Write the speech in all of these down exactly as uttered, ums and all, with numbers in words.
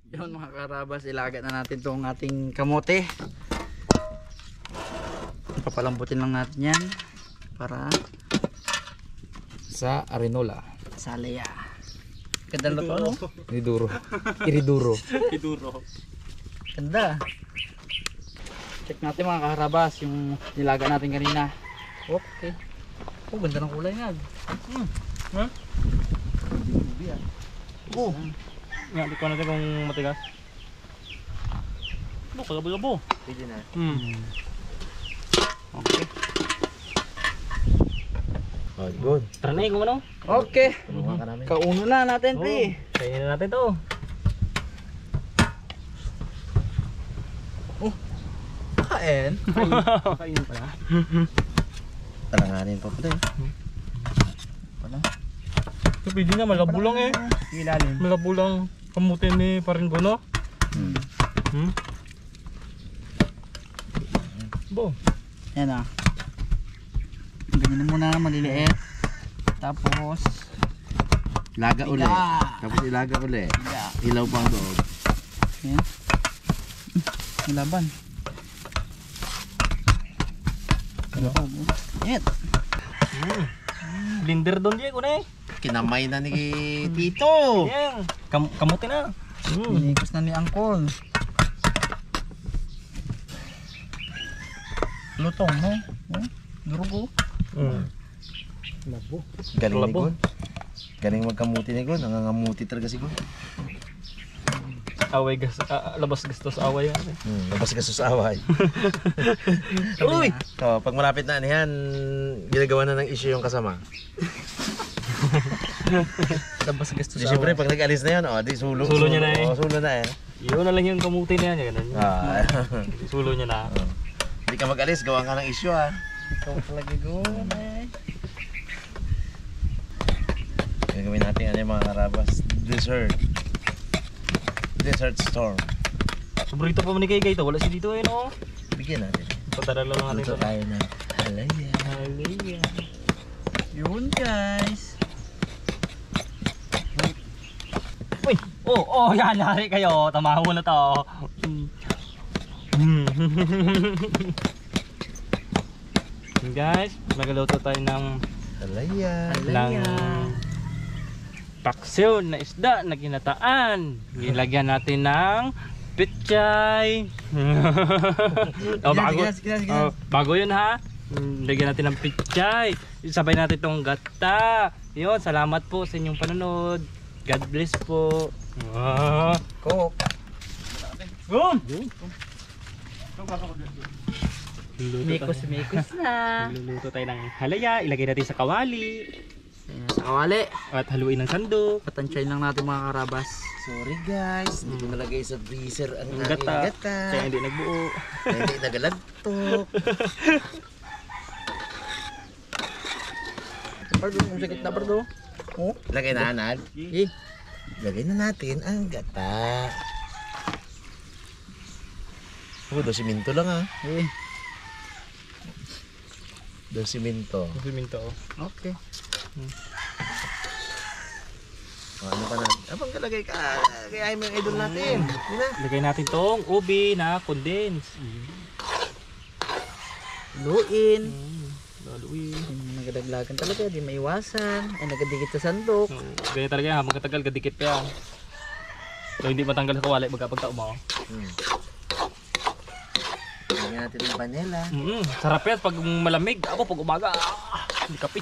Yun mga karabas, ilagat na natin itong ating kamote. Papalambutin lang natin yan para sa arenola. sa alaya. Ganda na ito, ano? Iriduro. Iriduro. Iduro. Ganda. Check natin mga karabas yung nilaga natin kanina. Okay. Oh, ganda ng kulay nga. Hmm. Ha? Oh. Nga, di ko natin kung matigas. Ano, kagabo-gabo. Pwede na. Hmm. Okay. Oh, good. Tara na eh, kung ano. Okay. Tulungan ka namin. Kauno na natin, pre. Kainin na natin to. Kain. Kainin pala. Talanganin pa pala eh. Wala. Ito pwede na, malabo lang eh. Ilalim. Malabo lang kamutin ni Paringono. Hmm. Hmm? Bo. Yan ah. Ganyan na muna, maliliit. Tapos Laga uli. Ilaga. Tapos ilaga uli. Ilaga. Ilaw pang loob. Yan. Nilaban. Ano? Yan. Hmm. Blender doon di ko na eh. Kinamay na ni Tito. Yan. Kam kamutin na. Hmm. Pinikos na ni Angkol. Lutong, no? Oh, durugo. Hmm. Labo. Galing ni Labo. Gon. Galing magkamuti ni Gon. Nangangamuti talaga si Gon. Away gas, ah, labas gastos away yan eh. Hmm. Labas ka sa away. Uy! So, pag malapit na niyan, ginagawa na ng issue yung kasama. Labas gusto Di sa siyempre, pag nag-alis na yun, oh, di sulo. Sulo niya na eh. Oh, sulo na eh. Yun na lang yung kamutin na yan. Ganun. Ah, Sulo niya na. Hindi ka mag-alis, gawa ka ng issue ah. Ikaw talaga gawin eh. Gagawin natin ano yung mga karabas. Dessert. Dessert storm. Sobrito pa manikay kayo ito. Wala si dito eh no. Bigyan natin. Patara lang natin Luto ito. tayo ng halaya. Halaya. Yun guys. Uy! Oh, oh, yan. Lari kayo. Tamaho na to. Mm. Guys, magluto tayo ng Halaya. ng paksiw na isda na ginataan. Gilagyan natin ng pichay. Oh, bago, Sige na, sige na, sige na. oh, bago yun ha. Mm, Lagyan natin ng pichay. Sabay natin itong gata. Yun, salamat po sa inyong panonood. God bless po. Ah. Cook. Boom! Mikos, mikos na. Luluto tayo ng halaya. Ilagay natin sa kawali. Ayan, sa kawali. At haluin ng sandok. Patansyain lang natin mga karabas. Sorry guys, hindi ko nalagay sa freezer ang Ang aking gata. gata. Kaya hindi nagbuo. Kaya hindi nagalagtok. Pardo, ang sakit na pardo. Oh, Lagay na anad. eh. Lagay na natin ang gata. Oh, do siminto lang ah. Eh, Do siminto. Siminto. okay. Oh, ano pa na? Abang kalagay ka. Kaya ay mga idol natin. Hindi na. Lagay natin tong ubi na condense. Luin. Mm, laluin. Hmm, nagadaglagan talaga, di maiwasan. Ay, nagadikit sa sandok. So, ganyan talaga yan. Habang katagal, kadikit pa yan. So, hindi matanggal sa kawali magkapagtao mo. Hmm. Lagyan natin ng vanilla. Mm, sarap yan pag malamig. Ako pag umaga, ah, hindi kapit.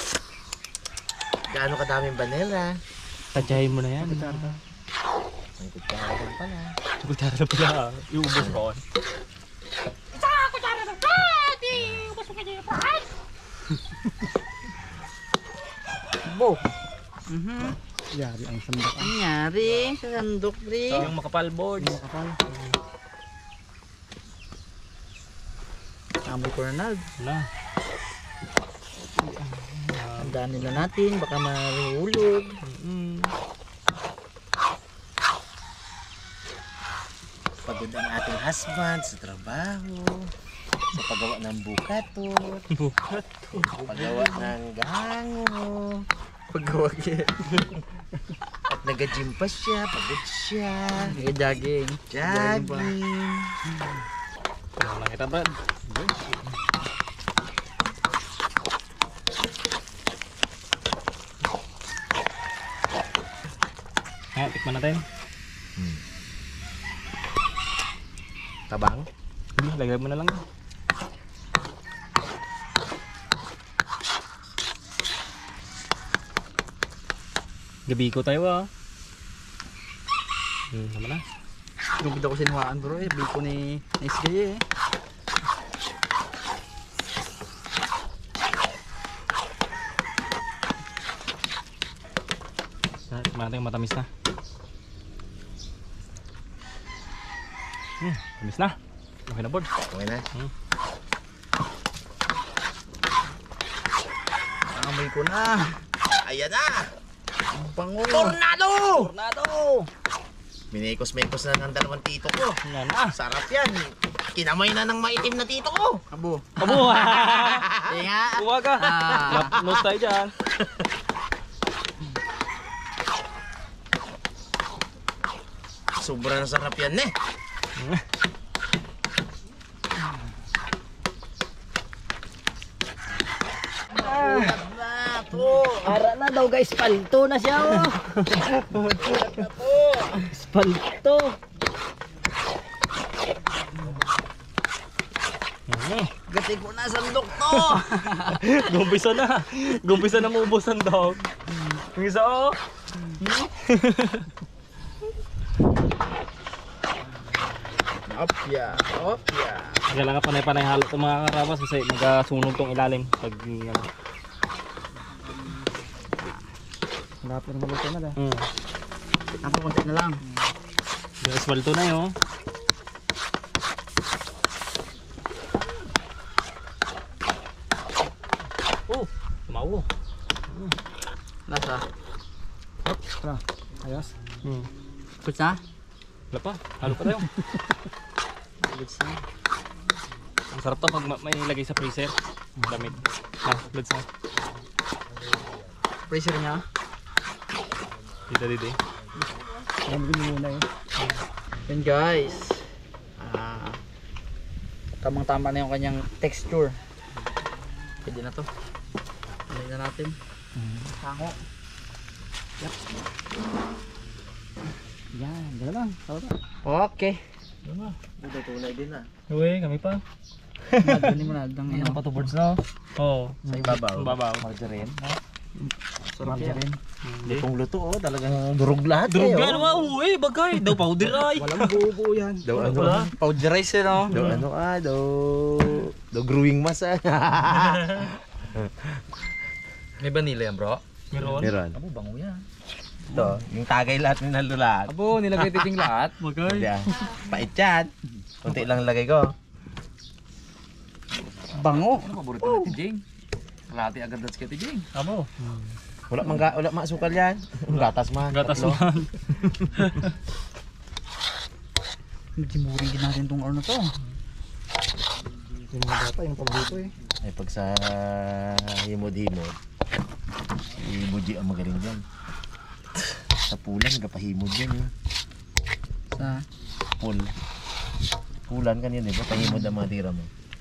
Gaano kadaming vanilla? Tadyahin mo na yan. Ang kutsara lang pala. Kutsara na pala. Iubos ko. Bo. Mhm. Yari ang sandok. Ang nangyari sa sandok, pre. Yung makapal boards. Makapal. Amoy ko Ronald. Na. Tandaan nila natin, baka mahulog. Mm. Pagod ang ating husband sa trabaho. Sa paggawa ng bukatot. Bukat. Paggawa ng gango. Pagkawag yan. At Nag-gym pa siya, pagod siya. Nag-jogging. Jogging. Ano lang kita, Brad? Ayan, tikman natin. Hmm. Tabang? Hindi, lagay mo na lang. Gabi ko tayo ah. Hmm, naman na. Gumid ako sinuhaan bro eh. Biko ni Nice Guy eh. Ah, tikman natin yung matamis na. Hmm, tamis na. Okay na, board. Okay na. Hmm. Amoy ko na. Ayan na! Ang bango. Tornado! Tornado. Minekos-mekos na ng dalawang tito ko. Yan na. Sarap yan. Kinamay na ng maitim na tito ko. Abo. Abo! Tinga. Uwaga! Ah. Lap nose tayo dyan. Sobrang sarap yan eh. Ara na daw guys. Palto na siya oh. Palto. Hmm. Gati ko na sandok to. Gumpisa na. Gumpisa na maubos ang dog. Yung isa oh. Opya. Opya. Kailangan panay-panay halo itong mga karabas kasi magasunog tong ilalim pag ano. Dapat na maluto na dah. Hmm. Ako konti na lang. Yung asfalto na yun. Oh, tumawo. Lasa. Tara, ayos. Hmm. Kuts na? Wala pa, halo pa tayo. Kuts na. Ang sarap to pag ma- may ilagay sa freezer. Lamig. Ah, loads na. Pressure niya. Dito, dito. Lamig muna eh. Yan guys. Ah, tamang-tama na yung kanyang texture. Pwede na to. Alay na natin. Tango. Yep. Yan, gano'n lang. Okay. Buto tunay din ah. Uy, kami pa. Nagani mo na lang Ano yan. pa to boards na? Oo. Sa ibabaw. Ang babaw. Margarine. Sarap yan. Lutong luto oh. Talagang durog lahat Durog eh, yan, oh. wow, uy, bagay. Daw powder ay. Walang buo-buo yan. Daw ano? Wala. Powderize yun oh. Daw ano ah. Daw... Daw growing mas ah. May vanilla yan bro? Meron. Meron. Abo, bango yan. Ito. Yung tagay lahat ni Naldo lahat. Abo, nilagay titing lahat. Bagay. Hindi ah. Pait yan. Kunti lang lagay ko. Bango. Ano paborito natin, Jing? Kalahati agad that's kay Jing. Amo. Wala mang ga- wala mang sukal yan. Gatas man. Gatas Tatlo. man. Jimurin din natin tong ano to. Yung mga bata, yung paborito eh. Ay pag sa himod-himod. Si Buji ang magaling dyan. Sa pulan, nagapahimod yan eh. Sa Pul. Pulan kanyan eh. Pahimod ang mga tira mo.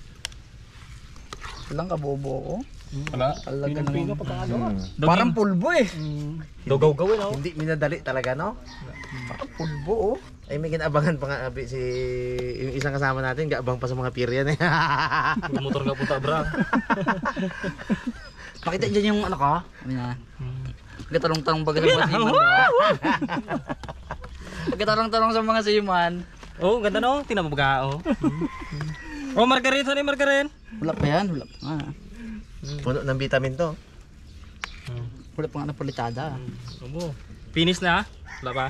ilang kabobo ko. Wala. Talaga naman. Hmm. Parang pulbo eh. Dogaw gawin ako. Hindi minadali talaga no? Parang pulbo oh. Ay may kinabangan pa nga abi, si yung isang kasama natin gaabang pa sa mga pier yan eh. Yung motor nga punta bra. Makita dyan yung ano ka? Ano yan? Pagkatalong-talong baga sa mga siman. Pagkatalong-talong sa mga siman. Oh, ganda no? Tinabaga oh. Oh, margarine, saan yung margarine? Wala pa yan, wala pa nga. Puno ng vitamin to. Wala pa nga napalitada. Amo. Finish na? Wala pa.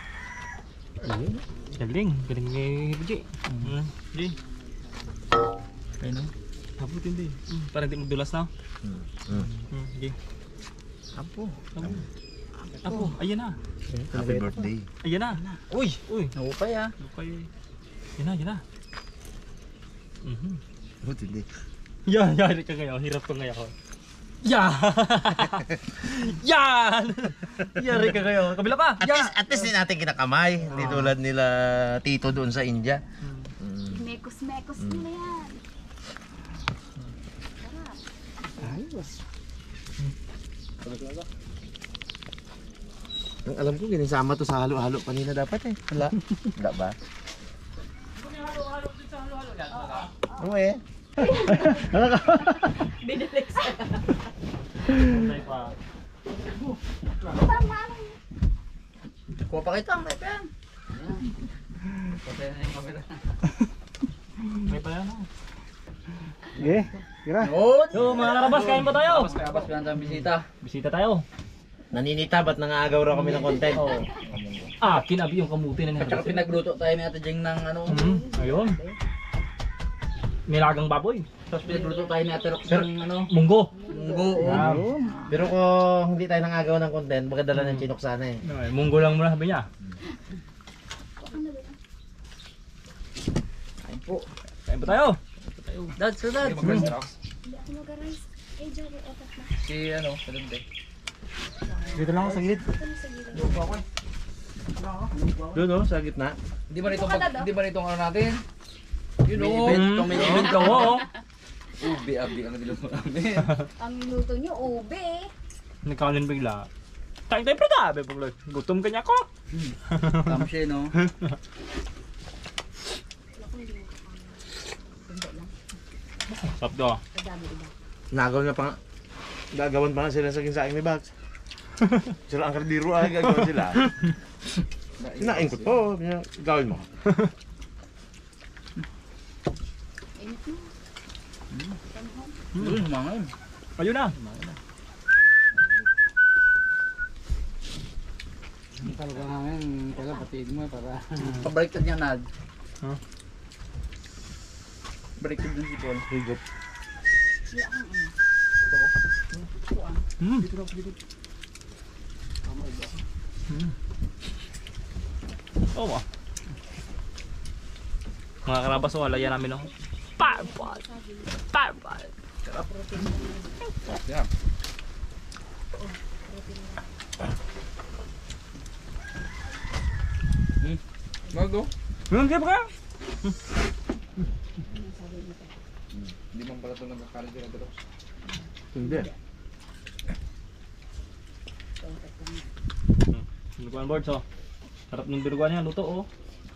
Galing, galing ni Buji. Hmm. Buji. Ayun no? Abot hindi. Hmm. Para hindi magdulas na. Hmm. Hmm. Hmm. Sige. Apo. Amo. Apo, ayan na. Happy birthday. Ayan na. Uy, uy. Naupay ah. Lukay. Yan na, yan na. Mhm. Buti hindi. Yan, yan ka ngayon. Hirap ko ngayon. Yan! Yan! Yari ka kayo. Kabila pa! At least, at least din natin kinakamay. Hindi tulad nila Tito doon sa India. Mm. Mekos-mekos nila yan. Ayos. Ang alam ko, ginisama to sa halo-halo kanina dapat eh. Wala. Wala ba? Oo eh. Binalik sa... Patay pa. Kuha pa kita ang pepen. Ayan. Patay na yung camera. May pa yan. Okay, tira. Yo, mga karabas, kain pa tayo. Tapos kaya pas tayong bisita. Bisita tayo. Naninita, ba't nangagaw raw kami ng content? Oh. Ah, kinabi yung kamuti na At saka niya. pinagluto tayo ni Ate Jeng ng ano. Hmm, ayun. Nilagang baboy. Tapos pinagluto tayo ni Ate Rox ng ano. Munggo. Munggo. Ah. Pero kung hindi tayo nangagaw ng content, magdala ng chinok sana eh. Ay, munggo lang muna sabi niya. Kain po. Kain pa tayo. Dad, sir Dad. Hindi ako mag-arise. Eh, Jerry, otak na. Si ano, Kalunde. Dito lang ako sa gilid. Ito mo sa gilid. Doon oh, sa gitna. Hindi ba nito Ito ka, Dad, oh? hindi ba nito ano natin? Yun May o. event. Hmm, Itong may may event ka, oo. Ubi, abi ang niluto namin. Ang minuto nyo, ube. Nagkanin bigla. Tayo tayo pa tabi. Gutom ka niya ko. Tama siya, no? Sarap to. Kadami iba. Nagaw na pa nga. Gagawan pa nga sila sa kinsaing ni Bags. Sila ang kardiro ay gagawan sila. Sinaing ko to. Gawin mo. Init mo. Yun, humangin. Ayun na. Talaga namin, kaya batiin mo para... Pabaliktad niya, Nad. Huh? Baliktad din si Paul. Higop. Wala kang ano. Hmm. Hmm. Oo ah. Mga karabas, oh, alaya namin oh. Parbal! Parbal! Yeah. Hmm. Bago. Hmm, siya ba ka? Hindi man pala ito nagkakalit yung Ate Rox. Hindi. Binuguan boards oh. Sarap ng binuguan niya, luto oh.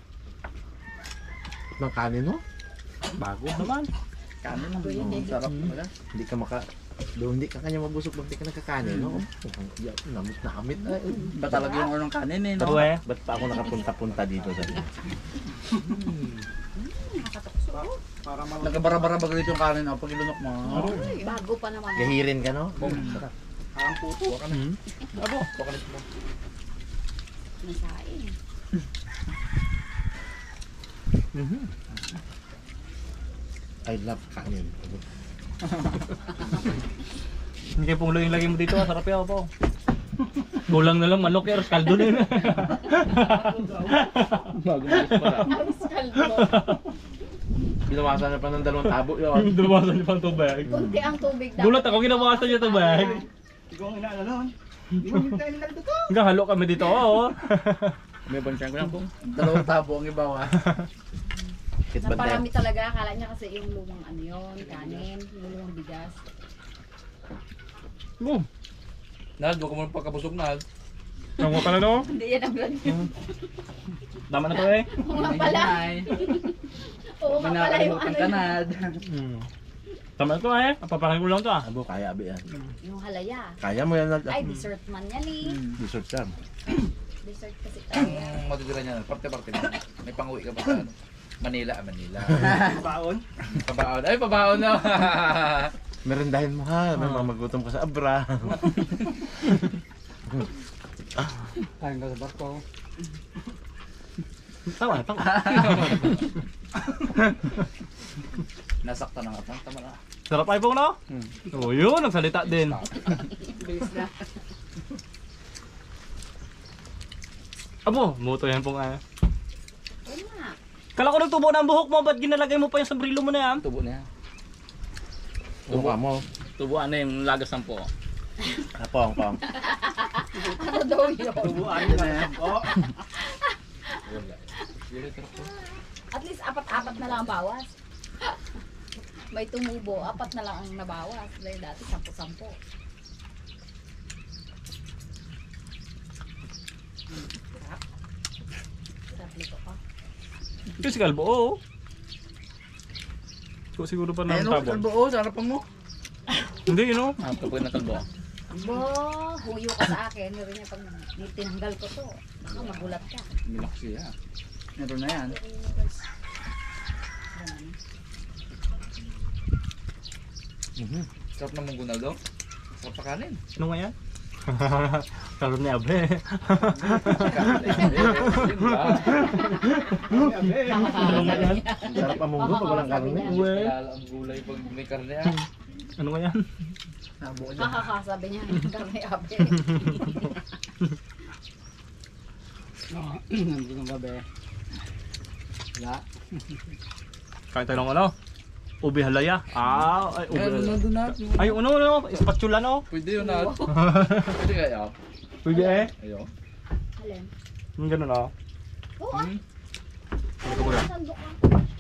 Ng kanin no? Bago naman. Kanin lang. Oh, sarap pala. Hindi ka maka... Doon hindi ka kanya mabusog pag di ka nagkakanin no? Yeah, namit na amit. Ay, Ba talaga yung anong kanin eh, no? Pero eh. ba't pa ako nakapunta-punta dito sa Nagabara-bara ba ganito yung kanin oh, pag ilunok mo? Ay, bago pa naman. gahirin ka no? Ang puto. Baka na. Hmm. Abo. Baka na mo. Nasain. Mhm. I love kanin. Hindi kayo pong laging lagay mo dito ah, sarap yan po. Gulang na lang manok ya, kaldo na yun. Bago malis pala. Ang skaldo. Binawasan na pa ng dalawang tabo yun. Dumawasan niyo pang tubig. Kunti ang tubig dapat. Gulat ako, ginawasan niyo tubig. Ikaw ang inaala nun. Hindi mo yung tayo nila dito. Hanggang halo kami dito oo. May bansyan ko lang po. Dalawang tabo ang ibawa. Kit ba Naparami talaga. Akala niya kasi yung lumang ano yun, kanin, yung lumang bigas. Boom. Nad, huwag ka muna pagkabusog, Nad. Tama pala no? Hindi yan ang vlog niya. Tama na to eh. Oo nga pala. Oo nga May pala yung nakalimutan ano ka, yun. Nad. Hmm. Tama na to eh. Papakain ko lang to ah. Abo, kaya abi yan. Yung halaya. Kaya mo yan. Ay, dessert man yan eh. Hmm. Dessert yan. Dessert kasi tayo. Ang matitira niya, Nad, parte-parte na. May panguwi ka ba sa ano? Manila, ah, Manila. Baon. Pabaon. Ay, pabaon na. Merendahin mo ha. May mamagutom ka sa abra. Kain ka sa barko. Tama, tama. Nasaktan ang atang. Tama na. Sarap ay po no? Hmm. Oh yun, nagsalita din. Bilis na. Abo, muto yan pong ah. Oo nga. Kala ko nagtubo na ang buhok mo, ba't ginalagay mo pa yung sombrero mo na yan? Tubo na yan. Tubo ka mo. Tubuan na yung lagas ng po. Ah, pong, pong. Ano daw yun? Tubuan na yan po. At least apat-apat na lang ang bawas. May tumubo, apat na lang ang nabawas. Dahil dati sampu-sampu. Hmm, sarap. Sarap nito pa. Ito si Kalbo, oo. So, siguro pa Ayun ng o, tabon. kalbo o, sarapan mo. Hindi, yun o. Ah, kapag na kalbo. Bo, huyo ka sa akin. Meron niya pag tinanggal ko to. Baka magulat ka. Milak siya. Meron na yan. Mhm. Sarap naman gunaldo. Sarap sa kanin. Ano nga yan? Karoon ni Abe. Ano nga yan? Sarap ang munggo pag walang karne. Uwe. Kalala ang gulay pag may karne ah. Ano nga yan? Sabo ko Hahaha, sabi niya. Karne abe. Nandun ang babe. Wala. Kain tayo ng ano? Ubi halaya. Ah, ay ubi Ayun, halaya. nandun na. Ay, ano, ano? Spatula, no? Pwede yun na. Pwede kaya. Pwede eh. Ayaw. Alin? Yung ganun, oh. Oo, ah. Hmm. Ito ko yan. Sandok ka.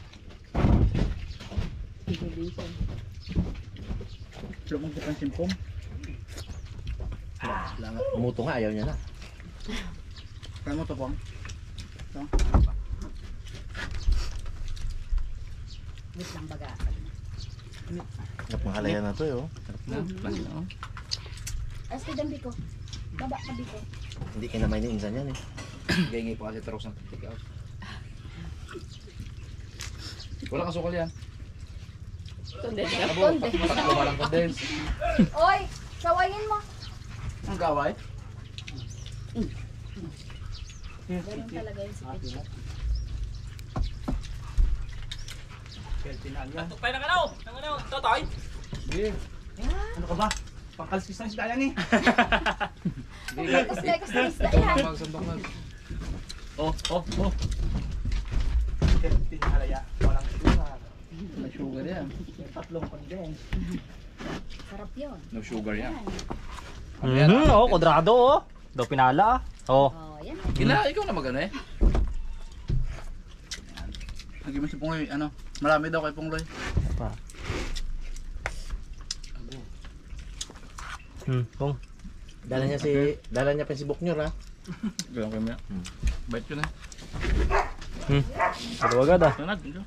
Sarap mong tukang simpom. Umuto nga, ayaw niya na. Kaya mo to pong. Wait lang baga. Napanghalaya na to, eh, oh. Na? Ano? As ka dyan, Biko. Baba ka, Biko. Hindi kinamay ni Insan yan, eh. Gaingay pa kasi taros ng take out. Wala kang sukal yan. Tunde. Abo, Tunde. takbo ka lang condense. Oy, sawayin mo. Ang gaway? Ganun talaga yun si Pichi. Tayo ng ano? Ng ano? Totoy? Ano ka ba? Pangkalsis ng isda yan eh. Lekos, lekos na isda yan. Magsandok na. Oh, oh, oh. Tinhalaya. Walang sugar. May sugar yan. Tatlong condense. Sarap yun. No sugar yan. Mhm, oh, kwadrado, oh. Daw pinala, ah. Oh. Oh, yan. Kina, ikaw na magano eh. Lagi mo si Pungloy, ano? Marami daw kay Pungloy. Pa. Hmm, kung. Dala niya si, dala niya pa si Buknyor, ha? Gawin ko mo yan. Bait ko na. Hmm. Ito agad, ah. Tanag, ito.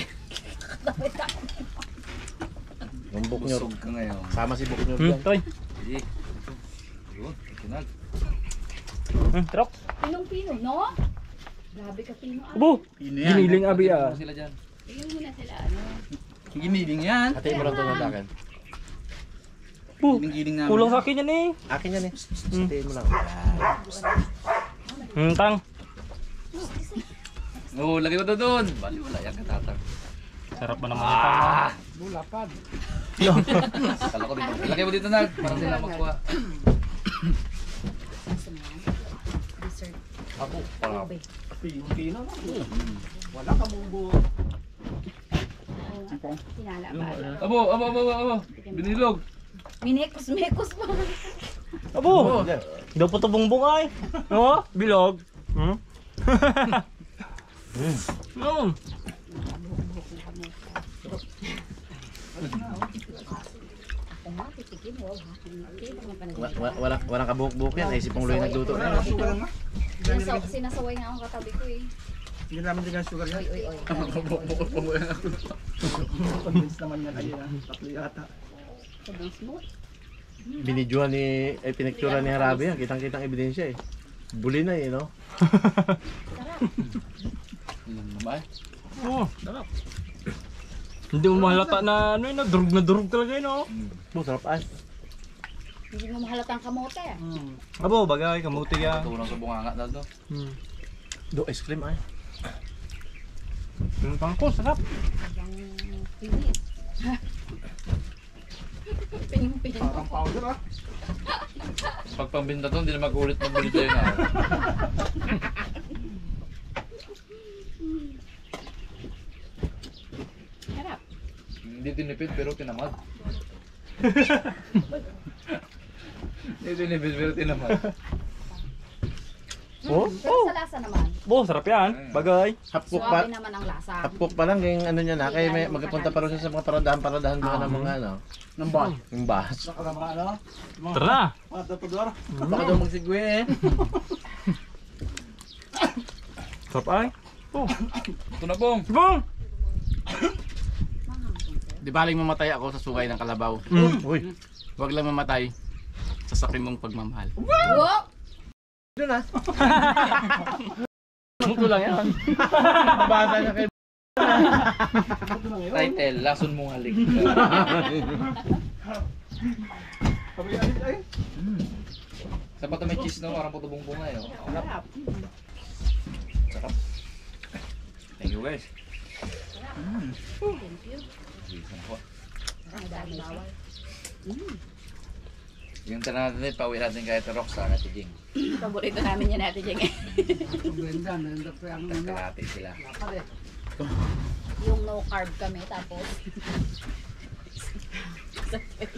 Yung Buknyor. Busog ka ngayon. Sama si Buknyor Hmm, dyan. toy. Hindi. Ito. Yun, tinag. Hmm, trok. Pinong-pino, no? Grabe ka, Pino. Ah. Ubo. Pino yan. Giniling abi, ah. Sila dyan. Tingnan mo na sila, ano? Giniling yan. Hatiin mo lang ito ng dakan. Oh, Giling-giling namin. kulang sa akin yan, eh. Akin yan, eh. Hatiin mo lang. Hmm, tang. Oo, lagay ko doon doon. Bali, wala yan katatang. Sarap ba naman yung tang? Ah! Bulapad. Kala ko dito. Lagay mo dito nag. Para sila magkuha. Gusto mo yan? Dessert. Ako. Para. Ube. Pino na. Wala ka bubo. Oh, tinala ba? Abo, abo, abo, abo, abo. Binilog. Minekos, mekos pa. Abo. Daw po ito bungbong ay. Oh, bilog. Hmm? Hmm. Ako nga, titikin. Wow, ha? Hindi naman pa Wa- wa- Wala, walang kabuhok-buhok yan. Ay, si Pungloy nagluto na. Sinasaw- Sinasaway nga akong katabi ko eh. Hindi namin din ang sugar Oy, oy, oy. Bukod pa mo yan ako. Convince naman yan ayun ah. Tatlo yata. Sobrang smooth. Binidyohan ni, ay pinicturean ni Harabi yan. Kitang-kitang ebidensya, eh. Buli na, eh, no? Sarap. Ilan naman? Oh, sarap. Hindi mo mahalata na ano yun, durug na durug talaga yun, oh. Oh, sarap ay. Hindi mo mahalatang kamote ah. Abo, bagay, kamuti yan. Tulong sa bunganga na doon. Hmm. Do ice cream, ay. Yung tangko, sarap. Sobrang pinis. Pining-pining. Parang powder ah. Pag pambinta to, hindi na mag-ulit magbili tayo na. Sarap. Hindi tinipid pero tinamad. Ito yung level naman. Oh, Pero sa lasa naman, oh, sarap yan. Bagay. Half cook pa. suwabe naman ang lasa. Half cook pa lang kaya ano niya na. Kaya may magpunta pa rin siya sa mga paradahan-paradahan doon ng mga ano. Ng bal. Yung bahas. Tara na. Baka daw magsigwe eh. Sarap ay. Oh, Ito na pong. bong. Di baling mamatay ako sa sungay ng kalabaw. Mm. Uy. Huwag lang mamatay sa sakit mong pagmamahal. Wow! Doon ah. Muto lang yan. Basa niya kay Title, lason mong halik. Sa pa may cheese na parang puto bongbong nga eh. oh. Sarap. Thank you guys. Thank you. Ang dami bawal. Yung tara natin, pauwi natin kahit rock sa Ate Jing. Paborito namin yan natin yung Kalahati sila. yung no carb kami tapos